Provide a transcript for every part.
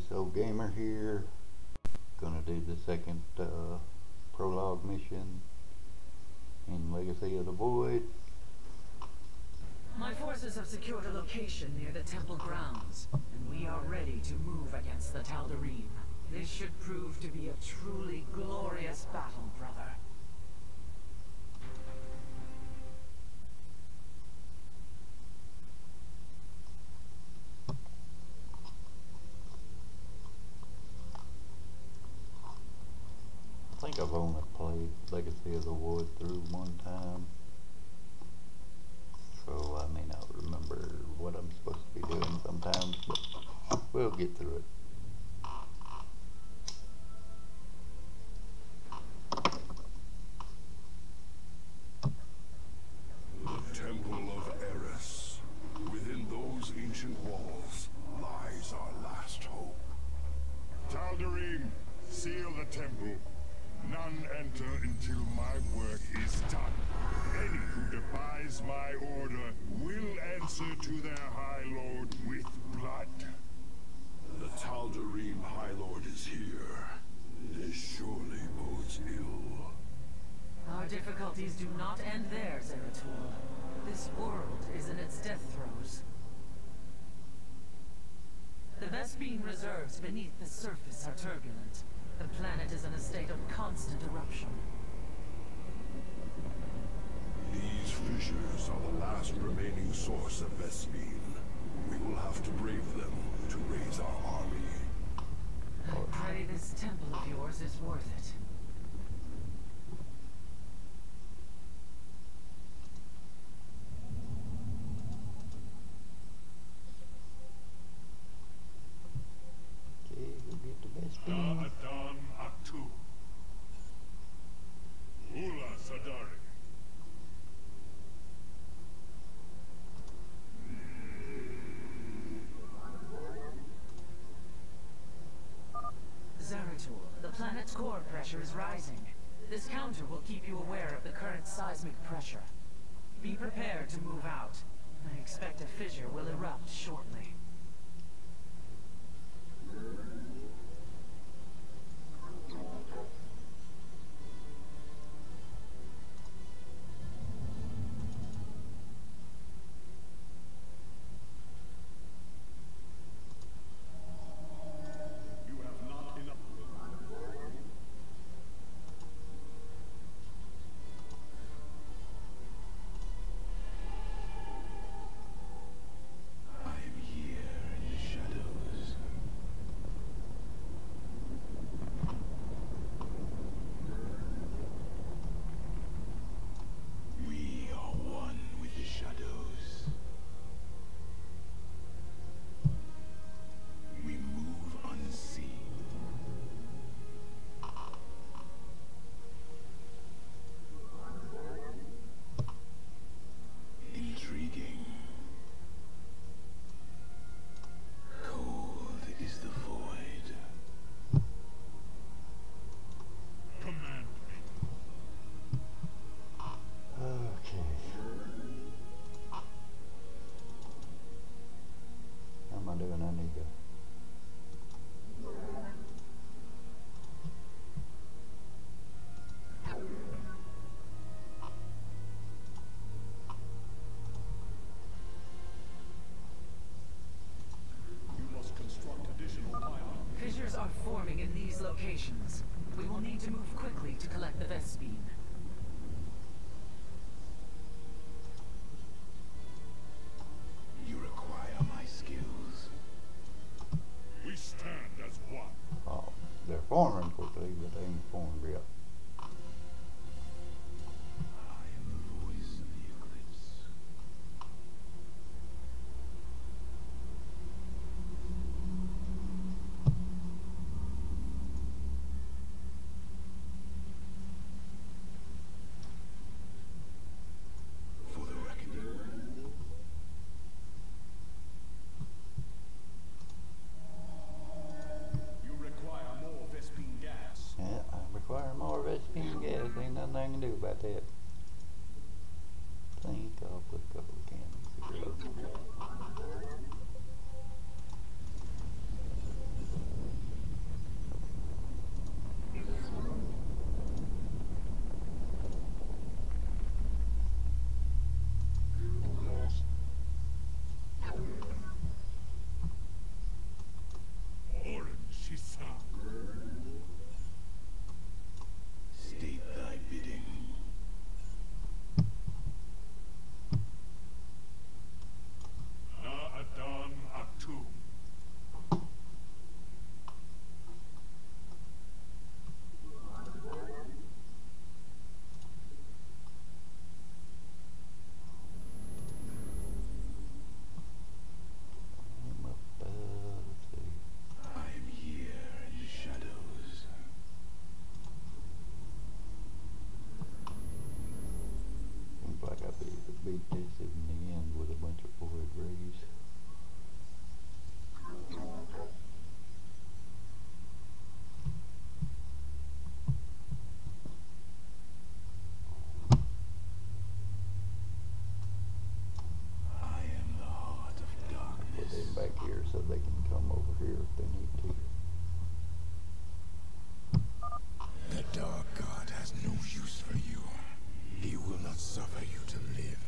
So Gamer here, gonna do the second prologue mission in Legacy of the Void. My forces have secured a location near the temple grounds, and we are ready to move against the Tal'Darim. This should prove to be a truly glorious battle, brother. I think I've only played Legacy of the Void through one time, so I may not remember what I'm supposed to be doing sometimes, but we'll get through it. The Temple of Eris. Within those ancient walls lies our last hope. Tal'Darim, seal the temple. None enter until my work is done. Any who defies my order will answer to their High Lord with blood. The Tal'Darim High Lord is here. This surely bodes ill. Our difficulties do not end there, Zeratul. This world is in its death throes. The Vespene reserves beneath the surface are turbulent. The planet is in a state of constant eruption. These fissures are the last remaining source of Vespene. We will have to brave them to raise our army. I pray this temple of yours is worth it. Okay, we'll get the best beam. Na'adan Atu. Ula Sadari. Zeratul, the planet's core pressure is rising. This counter will keep you aware of the current seismic pressure. Be prepared to move out. I expect a fissure will erupt shortly. You have not enough. I am here in the shadows. We are one with the shadows. We move unseen. Intriguing. Cold is the void. Command me. Okay. How am I doing? I need to. You must construct additional pylons. Fissures are forming in these locations. We will need to move quickly to collect the Vespene. You require my skills. We stand as one. Oh, they're forming quickly, but they ain't formed yet. I am the voice of the eclipse. For the reckoning. You require more Vespene gas. Yeah, I require more Vespene gas. Ain't nothing I can do about that. Think I'll put a couple of cannons here. beat this in the end with a bunch of void rays. I am the heart of darkness. Put them back here so they can come over here if they need to. The Dark God has no use for you. He will not suffer you to live.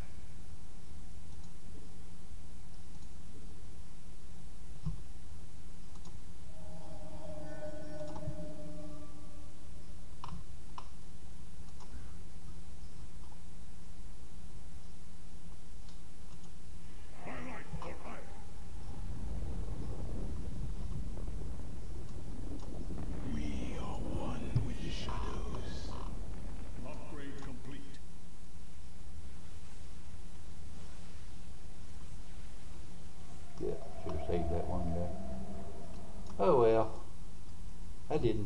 We are one with the shadows. Upgrade complete. Yeah, should have saved that one guy. Oh well. I didn't.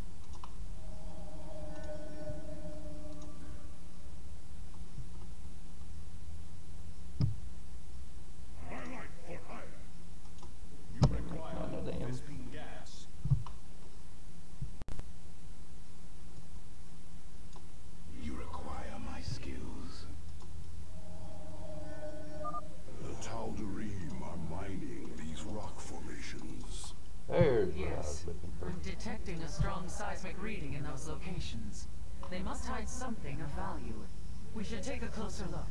Highlight for hire. You require None of them. Vespene gas. You require my skills. The Tal'Darim are mining these rock formations. There's what I was Yes, looking for. I'm detecting a strong seismic reading in those locations. They must hide something of value. We should take a closer look.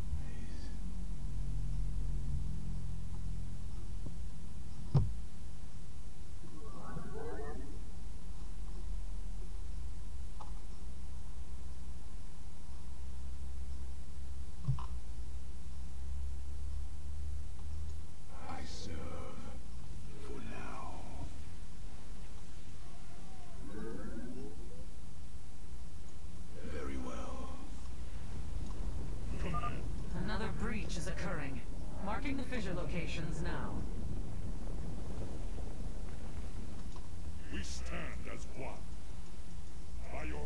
I serve for now. Very well. Another breach is occurring. Marking the fissure locations now. We stand as one. By your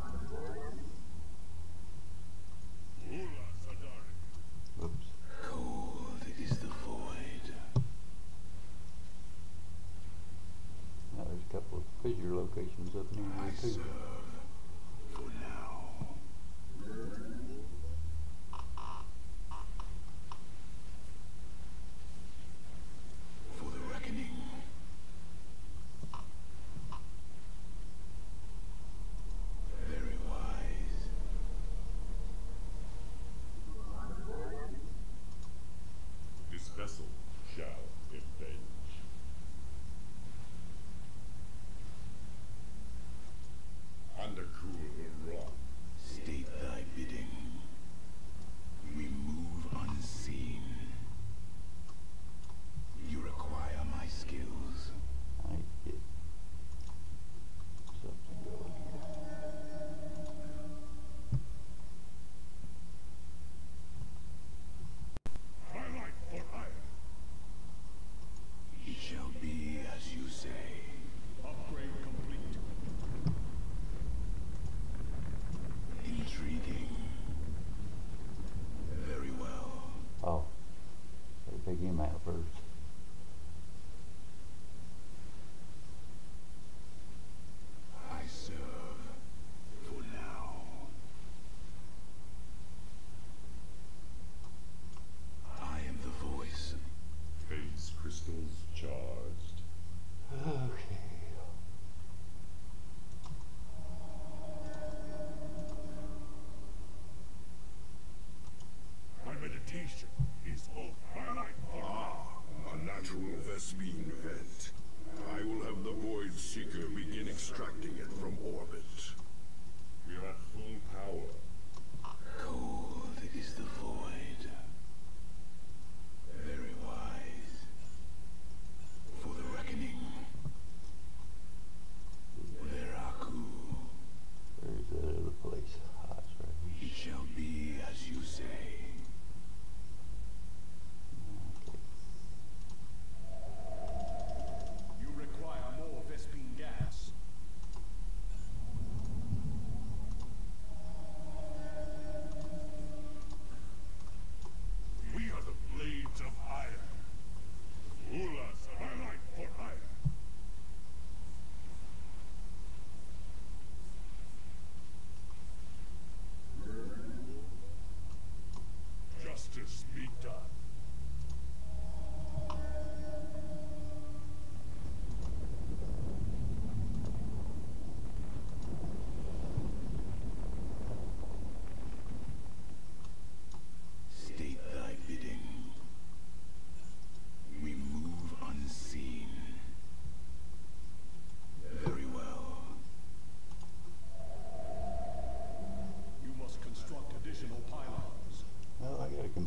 Ula Sadari. Oops. Cold is the void. Now there's a couple of fissure locations up near I here too. serve for now. For the reckoning. Very wise. This vessel shall avenge.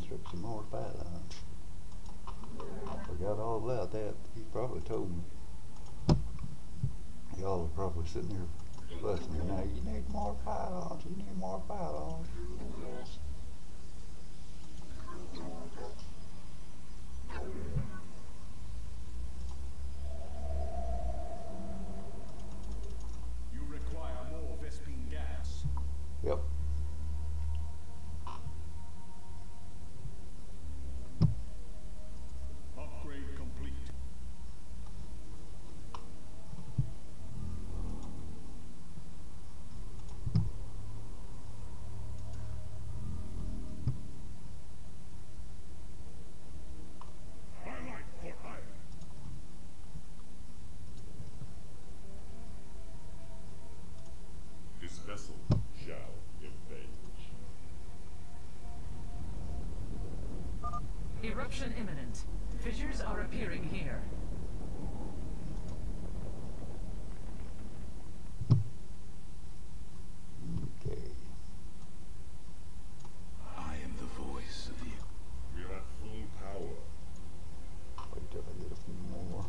construct some more pylons. Forgot all about that. He probably told me. Y'all are probably sitting there fussing me now. You need more pylons. You need more pylons. You require more Vespene gas. Yep. Upgrade complete. Highlight for hire. This vessel shall avenge. Eruption imminent. Fissures are appearing here. Okay. I am the voice of the... We are at full power. Wait till I get a few more.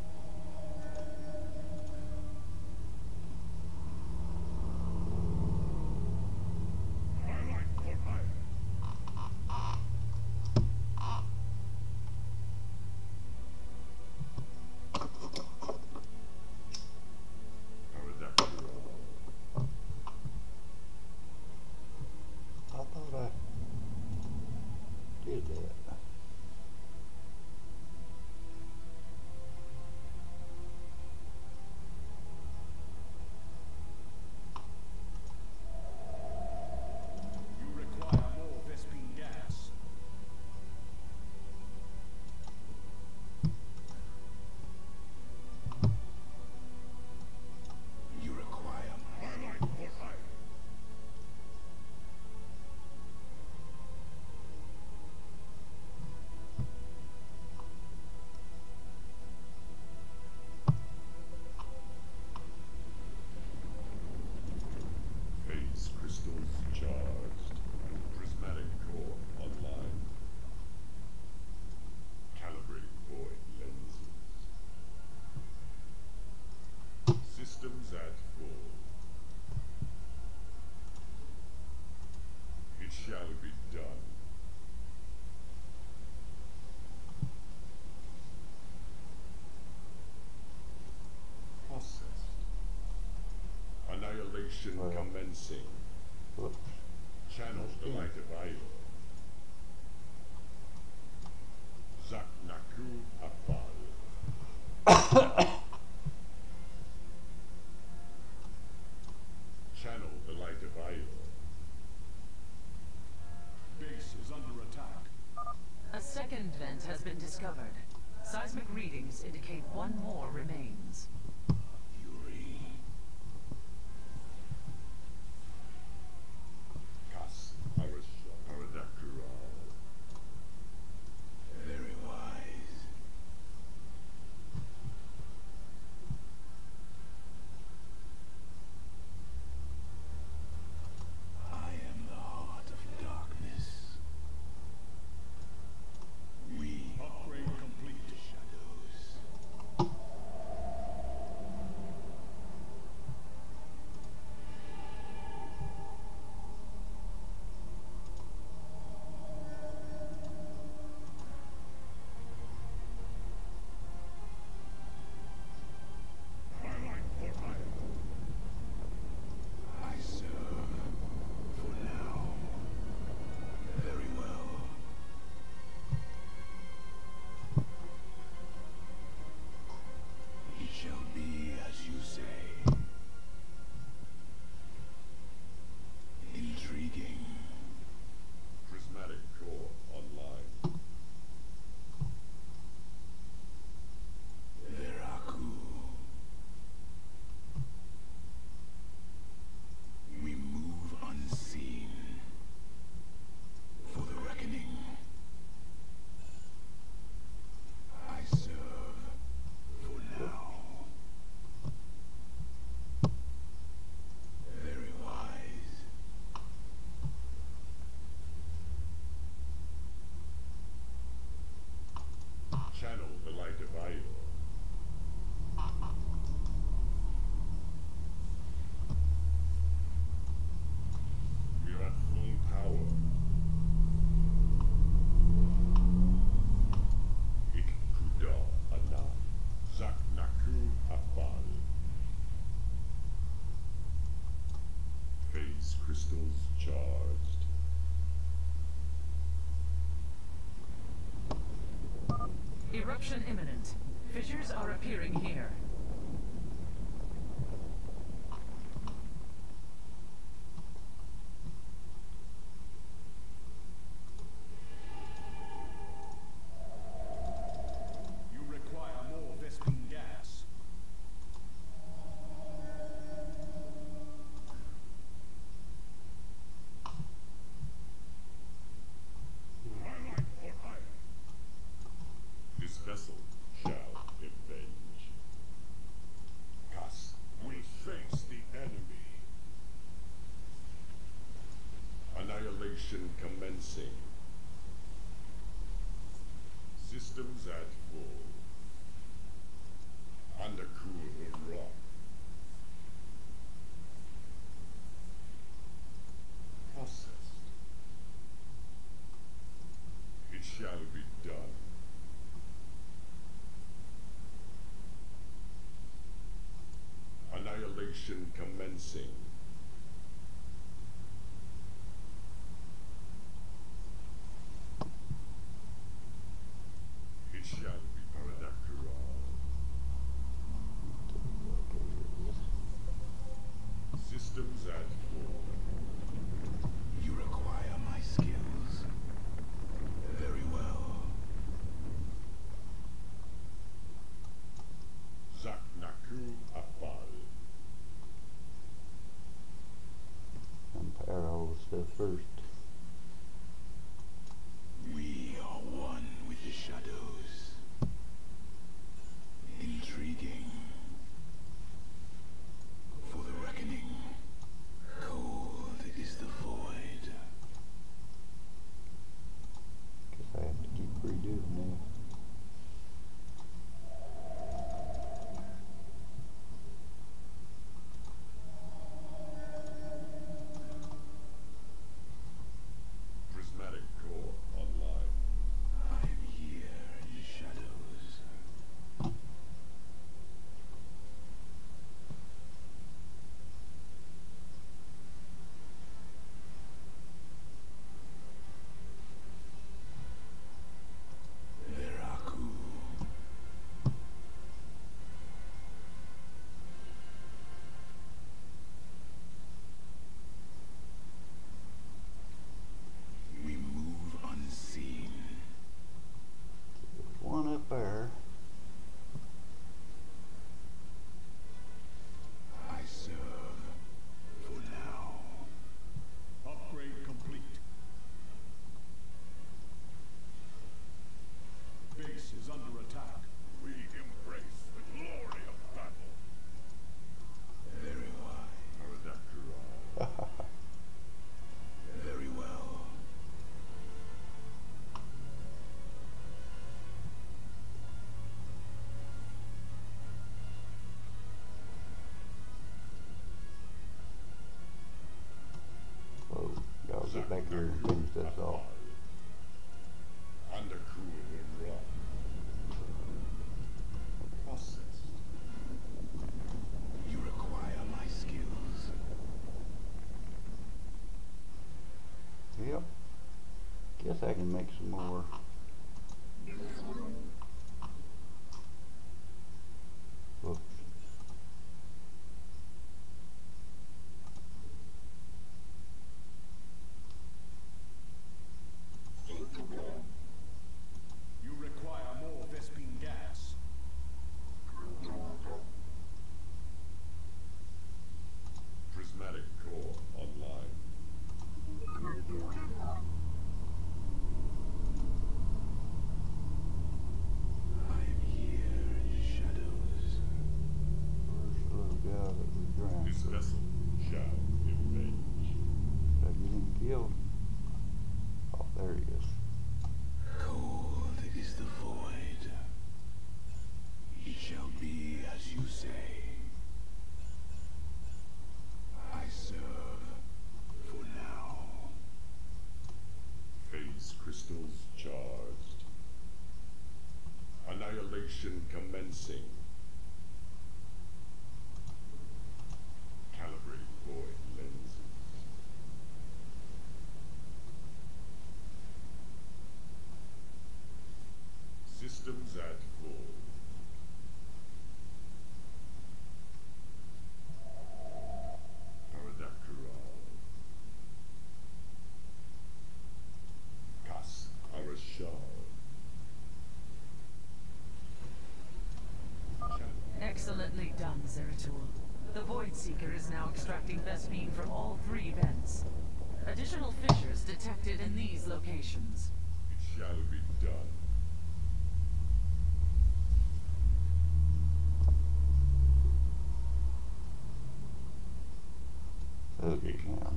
Highlight for hire. I thought I did that. You require more Vespene gas. You require highlight for hire. Phase crystals charged. Prismatic core online. Calibrating void lenses. Systems at full. It shall be done. Processed. Annihilation Well. commencing. Whoops. Channel That's the good. light of Io. Zaknaku Apal. Channel the light of Io. Base is under attack. A second vent has been discovered. Seismic readings indicate one more remains. Yuri. Kas Aradakural. Very wise. I am the heart of darkness. We upgrade complete. Shadows. charged. Eruption imminent. Fissures are appearing here. You require more Vespene gas. Highlight for hire. This vessel shall avenge. Us will face the enemy. Annihilation commencing. Systems at full. Undercool rock. Processed. It shall be done. Annihilation commencing. It shall be Paradakral. Systems at full. You require my skills. Very well. Zaknaku Apal. Umpire all the stuff first. We are one with the shadows. Intriguing. For the reckoning. Cold is the void. Guess I have to keep redoing that. Prismatic core online. I am here in the shadows. Veraku. We move unseen. There's one up there. I serve for now. Upgrade complete. Base is under attack. We embrace the glory of battle. Very well. Paradakral. Very well. Whoa, y'all get back here and finish this off. Undercool rock. Processed. You require my skills. Yep. Guess I can make some more. Whoops. You require more Vespene gas. Prismatic core online. I am here in the shadows. Where's the little guy that we drowned? This vessel shall avenge. Did I get him killed? Oh, there he is. Cold is the void. It shall be as you say. I serve for now. Phase crystals charged. Annihilation commencing. Calibrate void lenses. Void Seeker is now extracting Vespene from all 3 vents. Additional fissures detected in these locations. It shall be done. Okay, now.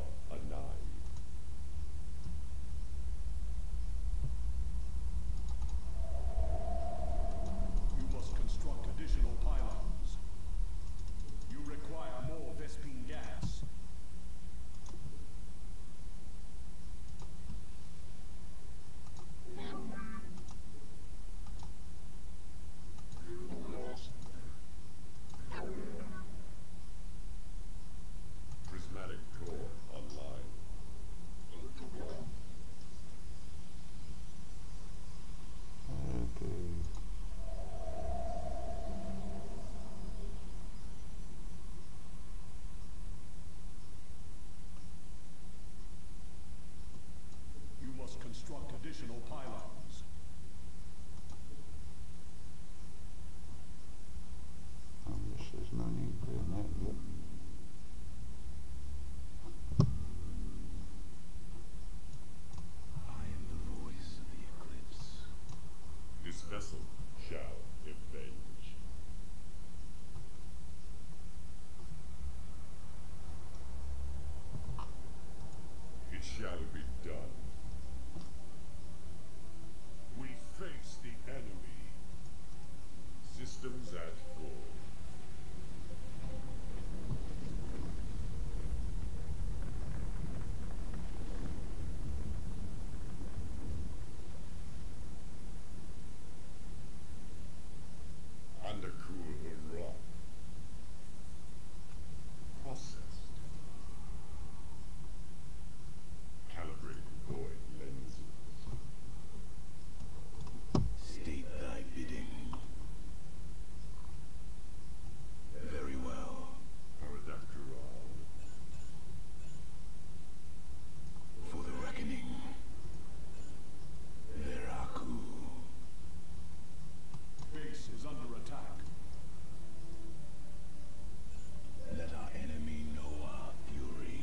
You must construct additional pylons. You require more Vespene gas. Prismatic core online. Okay. You must construct additional pylons. I guess there's no need for doing that yet. I am the voice of the eclipse. This vessel shall avenge. It shall be done. We face the enemy. Systems at full. Undercool rock. Processed. Calibrated void lenses. State thy bidding. Very well. Paradactyral. For the reckoning. Veraku. Base is under attack. Let our enemy know our fury.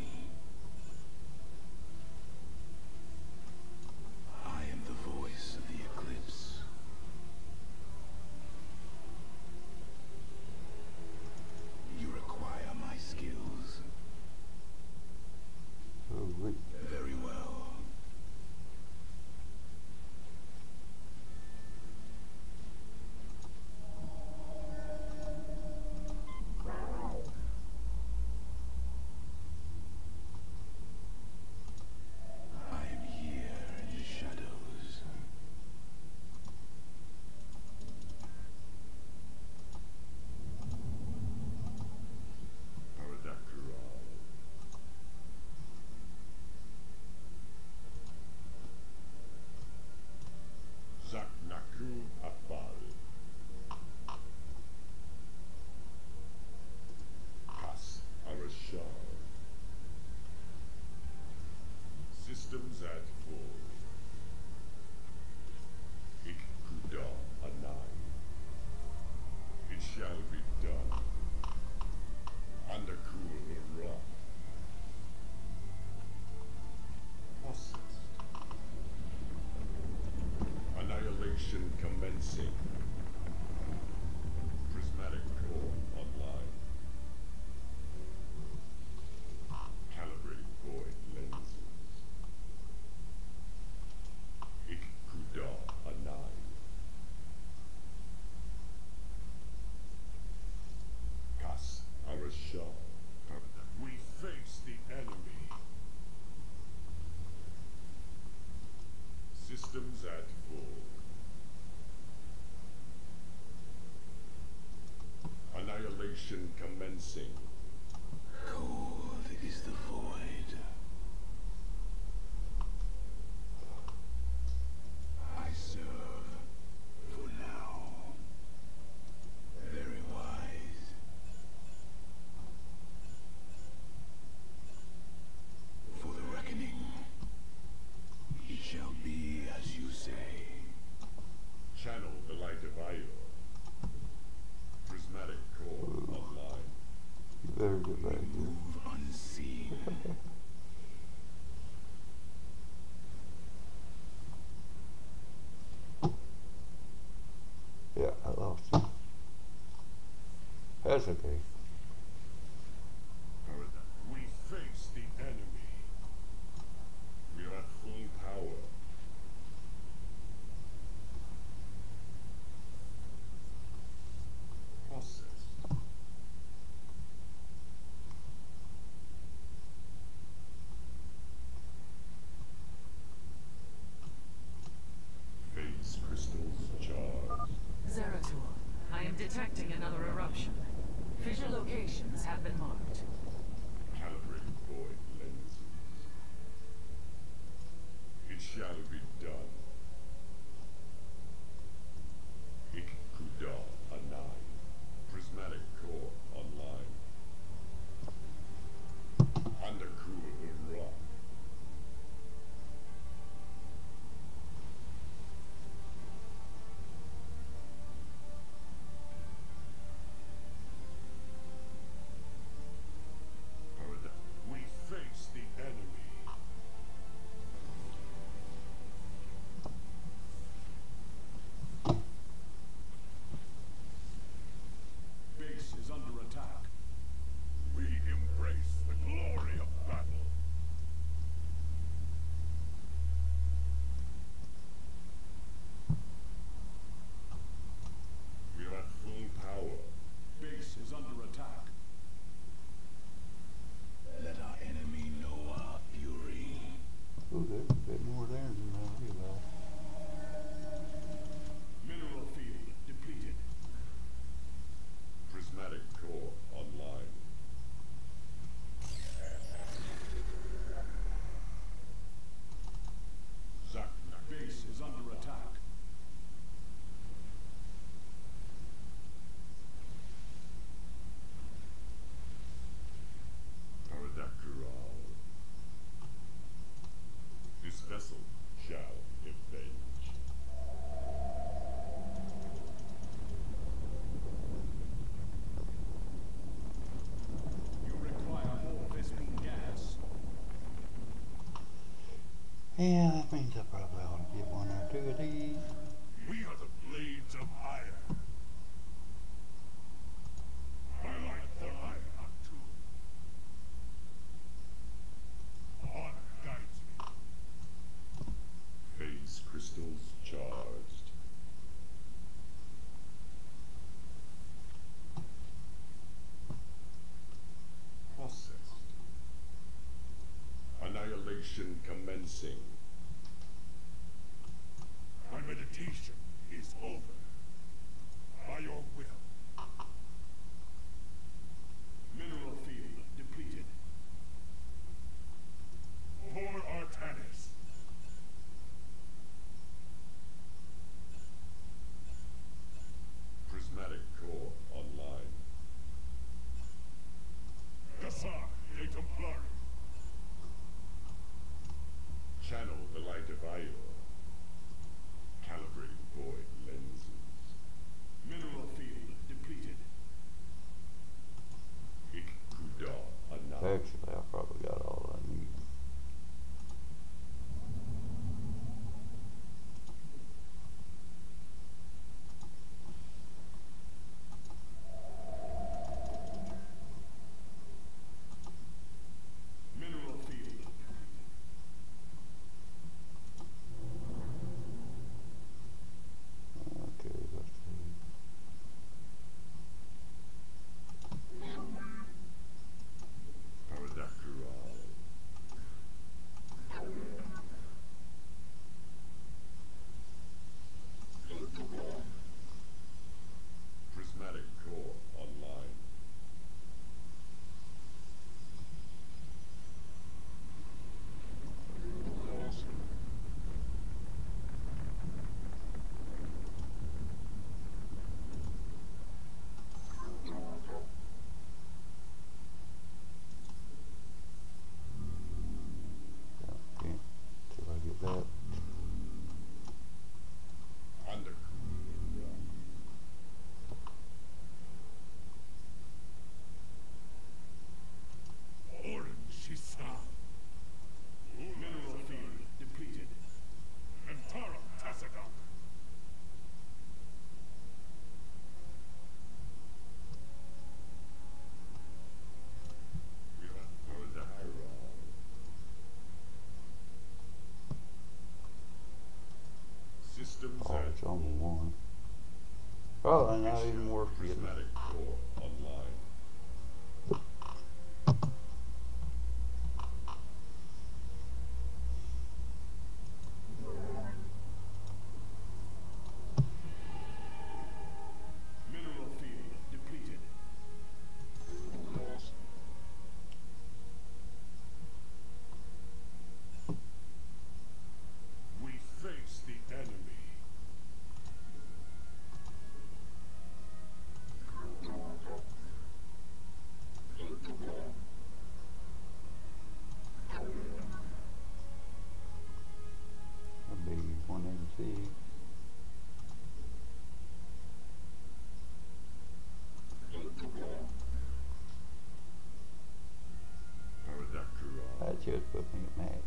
I am the voice of the eclipse. You require my skills. Oh, wait. Very well. I am here in the shadows. Paradactyral. Zaknaku Apal. Kas Arashar. Systems at full. Ikkuda Anai. It shall be done. Undercool rock. Processed. Annihilation commencing. Prismatic core online. Calibrated void lenses. Ikkuda Anai. Kas Arashar. We face the enemy. Systems at full. Annihilation commencing. Cold is the void. I serve for now. Very wise. For the reckoning, it shall be as you say. Channel the light of Ior. Prismatic core online. That's okay. We face the enemy. We are at full power. Processed. Phase crystals charged. Zeratul, I am detecting another eruption. Fissure locations have been marked. Calibrated void lenses. It shall be done. Ikkuda Anai. Prismatic core online. Undercool Ra. We face the enemy. Base is under attack. We embrace the glory of battle. We are at full power. Base is under attack. Let our enemy know our fury. Ooh, there's a bit more there than I realized. Mineral field depleted. Prismatic core online. Zaknak. Base is under attack. Paradakural. This vessel shall avenge. You require more Vespene gas. Yeah, that means I probably ought to get one or two of these. We are the blades of iron. I like the iron too. Honor guides me. Phase crystals charged. Processed. Annihilation commencing. My meditation is over. By your will. Mineral field depleted. For Artanis. Prismatic core online. Gassar de Templari. Channel the light of Io. Calibrating normal one. Probably not even worth getting. Prismatic core online. Mineral field depleted. We face the enemy. That'd be 186. That should put me at max.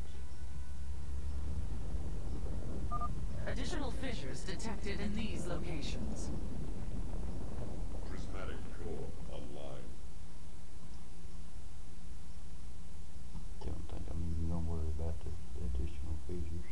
Additional fissures detected in these locations. Prismatic core online. Don't think I'm even gonna worry about the additional features.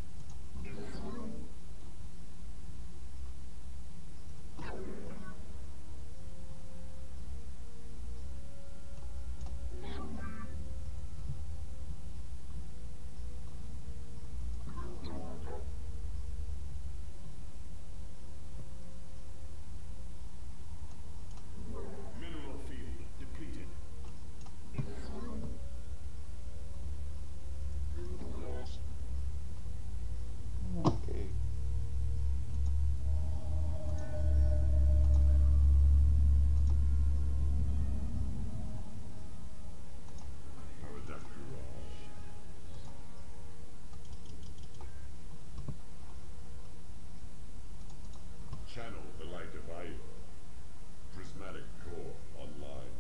Mineral field depleted. Okay. Channel the light of Io. Prismatic core online.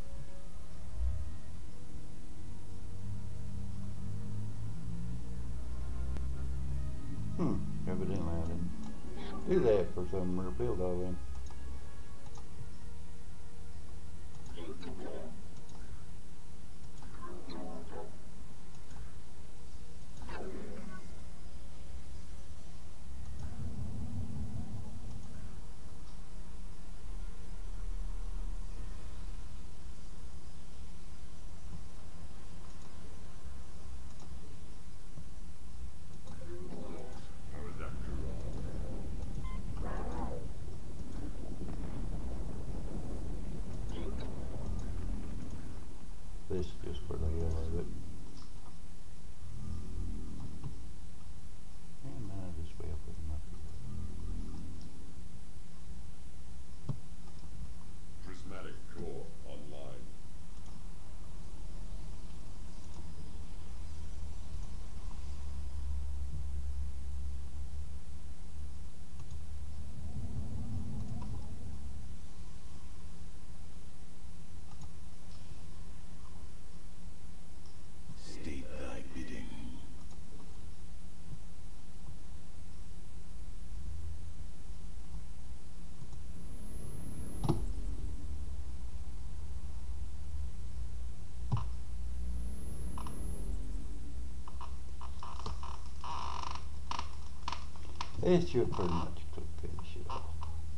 Evidently I didn't do that for some rebuild all in. This just for the hell of it. And then I just way up with them up here. Prismatic core online. State thy bidding. It should pretty much finish it off.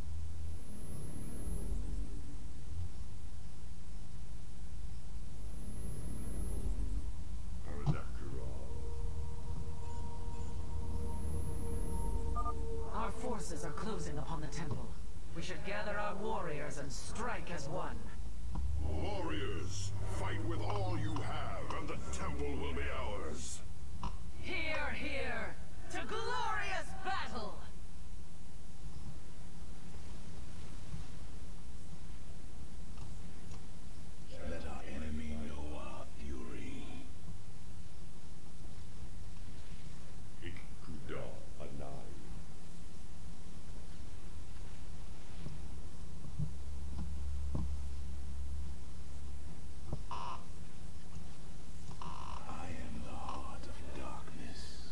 Our forces are closing upon the temple. We should gather our warriors and strike as one. Warriors, fight with all you have, and the temple will be ours. Hear, hear, to glorious battle! Let our enemy know our fury. Ikuda Anai. I am the heart of darkness.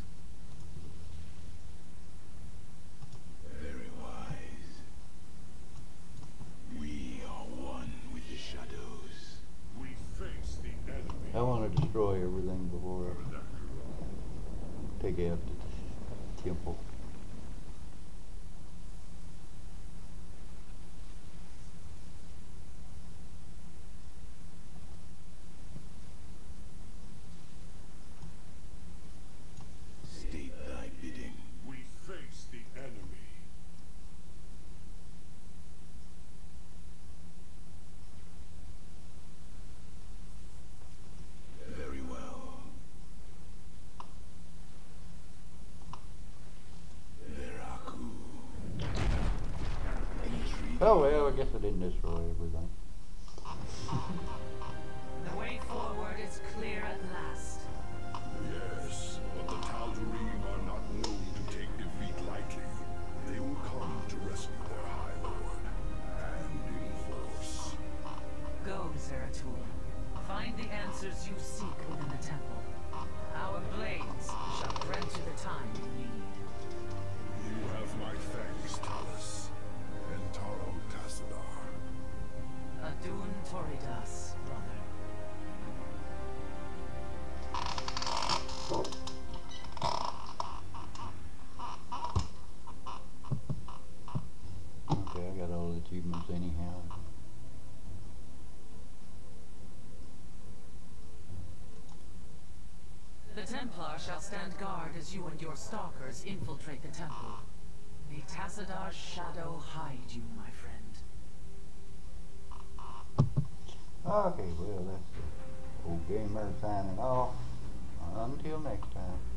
Very wise. We are one with the shadows. We face the enemy. I want to destroy everything before I take out the temple. Oh well, I guess I didn't destroy everything. The way forward is clear at last. Yes, but the Tal'Darim are not known to take defeat lightly. They will come to rescue their High Lord, and in force. Go, Zeratul. Find the answers you seek within the temple. Our blades shall grant you the time you need. You have my thanks, Talus, and Taro Tassadar. Adun Toridas, brother. Okay, I got all the achievements anyhow. The Templar shall stand guard as you and your stalkers infiltrate the temple. May Tassadar's shadow hide you, my friend. Okay, well, that's the old gamer signing off. Until next time.